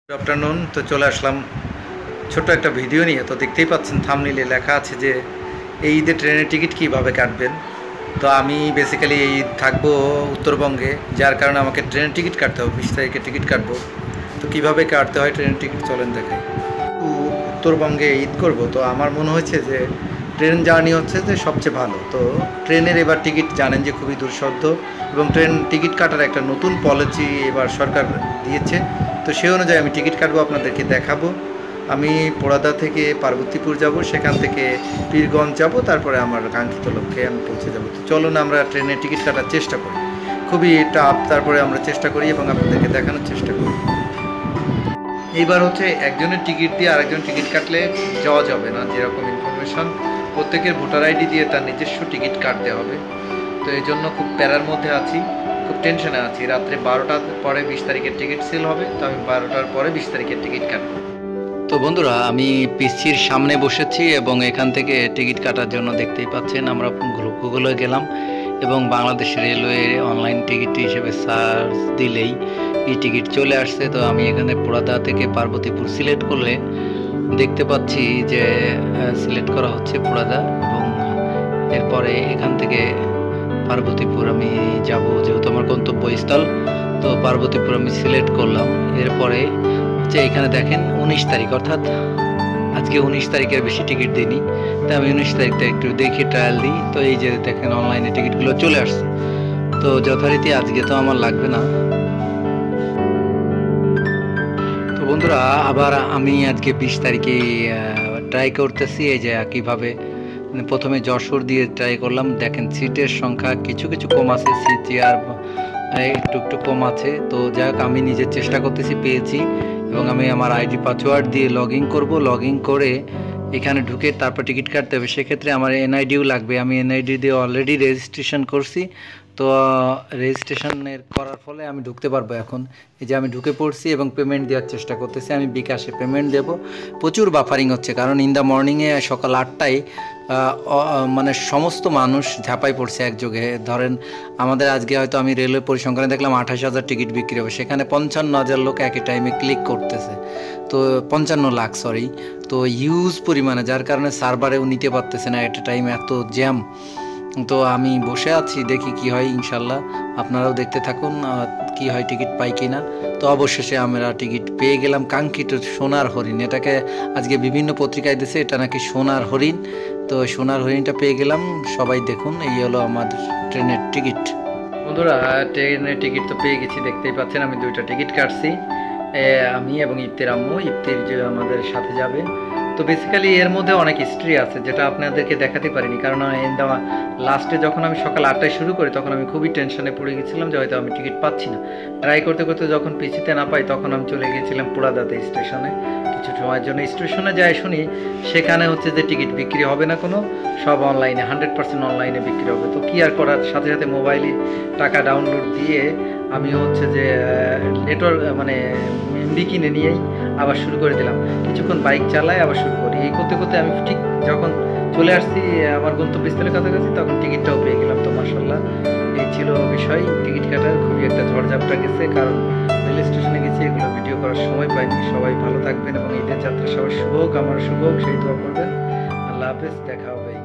Good afternoon. তো চলে আসলাম ছোট্ট একটা ভিডিও নিয়ে। তো দেখতেই পাচ্ছেন থাম্বনেইলে লেখা আছে যে এই ঈদে ট্রেনের টিকিট কীভাবে কাটবেন। তো আমি বেসিক্যালি এই ঈদ থাকবো উত্তরবঙ্গে, যার কারণে আমাকে ট্রেনের টিকিট কাটতে হবে। 20 তারিখে টিকিট কাটবো। তো কীভাবে কাটতে হয় ট্রেনের টিকিট চলেন দেখাই। উত্তরবঙ্গে ঈদ করব, তো আমার মনে হয়েছে যে ট্রেন জার্নি হচ্ছে যে সবচেয়ে ভালো। তো ট্রেনের এবার টিকিট জানেন যে খুবই দুঃসাধ্য, এবং ট্রেন টিকিট কাটার একটা নতুন পলিসি এবার সরকার দিয়েছে। তো সেই অনুযায়ী আমি টিকিট কাটবো, আপনাদেরকে দেখাবো। আমি পোড়াদা থেকে পার্বতীপুর যাব, সেখান থেকে পীরগঞ্জ যাব, তারপরে আমার কাঙ্ক্ষিত লক্ষ্যে আমি পৌঁছে যাব। তো চলুন আমরা ট্রেনের টিকিট কাটার চেষ্টা করি। খুবই টাফ, তারপরে আমরা চেষ্টা করি এবং আপনাদেরকে দেখানোর চেষ্টা করি। এইবার হচ্ছে একজনের টিকিট দিয়ে আরেকজন টিকিট কাটলে যাওয়া যাবে না, যেরকম ইনফরমেশন প্রত্যেকের ভোটার আইডি দিয়ে তার নিজস্ব টিকিট কাটতে হবে। তো এই জন্য খুব প্যারার মধ্যে আছি, খুব টেনশনে আছি। রাত্রে 12টার পরে 20 তারিখের টিকিট সেল হবে, তো আমি 12টার পরে 20 তারিখের টিকিট কাটবো। তো বন্ধুরা, আমি পিসির সামনে বসেছি এবং এখান থেকে টিকিট কাটার জন্য দেখতেই পাচ্ছেন আমরা গুগলে গেলাম এবং বাংলাদেশ রেলওয়ে অনলাইন টিকিট হিসেবে সার্চ দিলেই এই টিকিট চলে আসছে। তো আমি এখানে পোড়াদা থেকে পার্বতীপুর সিলেক্ট করলে দেখতে পাচ্ছি যে সিলেক্ট করা হচ্ছে পোড়াদা, এবং এরপরে এখান থেকে পার্বতীপুর আমি যাব, যেহেতু আমার গন্তব্যস্থল। তো পার্বতীপুর আমি সিলেক্ট করলাম। এরপরে হচ্ছে এখানে দেখেন 19 তারিখ, অর্থাৎ আজকে 19 তারিখের বেশি টিকিট দিইনি, তাই আমি 19 তারিখটা একটু দেখি, ট্রায়াল দিই। তো এই যে দেখেন অনলাইনে টিকিটগুলো চলে আসছে। তো যথারীতি আজকে তো আমার লাগবে না। তো বন্ধুরা, আবার আমি আজকে 20 তারিখে ট্রাই করতেছি। এই যে কীভাবে প্রথমে যশোর দিয়ে ট্রাই করলাম। দেখেন সিটের সংখ্যা কিছু কিছু কম আছে, সিট চেয়ার একটু একটু কম আছে। তো যাই হোক, আমি নিজের চেষ্টা করতেছি, পেয়েছি। এবং আমি আমার আইডি পাসওয়ার্ড দিয়ে লগ ইন করবো। লগ ইন করে এখানে ঢুকে তারপর টিকিট কাটতে হবে। সেক্ষেত্রে আমার এনআইডিও লাগবে। আমি এনআইডি দিয়ে অলরেডি রেজিস্ট্রেশন করছি। তো রেজিস্ট্রেশনের করার ফলে আমি ঢুকতে পারবো। এখন এই যে আমি ঢুকে পড়ছি এবং পেমেন্ট দেওয়ার চেষ্টা করতেছি। আমি বিকাশে পেমেন্ট দেব। প্রচুর বাফারিং হচ্ছে, কারণ ইন দ্য মর্নিংয়ে সকাল 8টায় মানে সমস্ত মানুষ ঝাঁপাই পড়ছে একযোগে। ধরেন আমাদের আজকে হয়তো আমি রেলওয়ে পরিসংখ্যানে দেখলাম 28,000 টিকিট বিক্রি হবে, সেখানে 55,000 লোক একই টাইমে ক্লিক করতেছে। তো 55 লাখ, সরি। তো হিউজ পরিমাণে, যার কারণে সার্ভারেও নিতে পারতেছে না এট এ টাইম, এত জ্যাম। তো আমি বসে আছি, দেখি কি হয়। ইনশাল্লাহ আপনারাও দেখতে থাকুন কি হয়, টিকিট পাই কিনা। তো অবশেষে আমরা টিকিট পেয়ে গেলাম। কাঙ্ক্ষিত সোনার হরিণ, এটাকে আজকে বিভিন্ন পত্রিকায় দিয়েছে, এটা নাকি সোনার হরিণ। তো সোনার হরিণটা পেয়ে গেলাম। সবাই দেখুন, এই হলো আমাদের ট্রেনের টিকিট। বন্ধুরা, ট্রেনের টিকিট তো পেয়ে গেছি, দেখতেই পাচ্ছেন আমি 2টা টিকিট কাটছি, আমি এবং ইফতির আম্মু। ইফতির যে আমাদের সাথে যাবে। তো বেসিক্যালি এর মধ্যে অনেক হিস্ট্রি আছে, যেটা আপনাদেরকে দেখাতে পারিনি, কারণ লাস্টে যখন আমি সকাল 8টায় শুরু করি, তখন আমি খুবই টেনশনে পড়ে গেছিলাম যে হয়তো আমি টিকিট পাচ্ছি না। ট্রাই করতে করতে যখন পিছিতে না পাই, তখন আমি চলে গিয়েছিলাম পোড়াদাতে স্টেশনে। কিছু সময়ের জন্য স্টেশনে যাই, শুনি সেখানে হচ্ছে যে টিকিট বিক্রি হবে না কোনো, সব অনলাইনে, 100% অনলাইনে বিক্রি হবে। তো কী আর করার, সাথে সাথে মোবাইলে টাকা ডাউনলোড দিয়ে আমি হচ্ছে যে নেটওয়ার্ক মানে এমবি কিনে নিয়েই আবার শুরু করে দিলাম। কিছুক্ষণ বাইক চালায় আবার শুরু করি। এই করতে করতে আমি ঠিক যখন চলে আসছি আমার গন্তব্যস্থলের কাছাকাছি, তখন টিকিটটাও পেয়ে গেলাম। তো মাশাআল্লাহ, এই ছিল বিষয় টিকিট কাটার। খুবই একটা ঝড়ঝাপটা গেছে, কারণ রেল স্টেশনে গেছি, এগুলো ভিডিও করার সময় পাইনি। সবাই ভালো থাকবেন এবং ঈদের যাত্রা সবার শুভ হোক, আমার শুভ হোক, সেই দোয়া করবেন। আল্লাহ হাফেজ, দেখা হবে।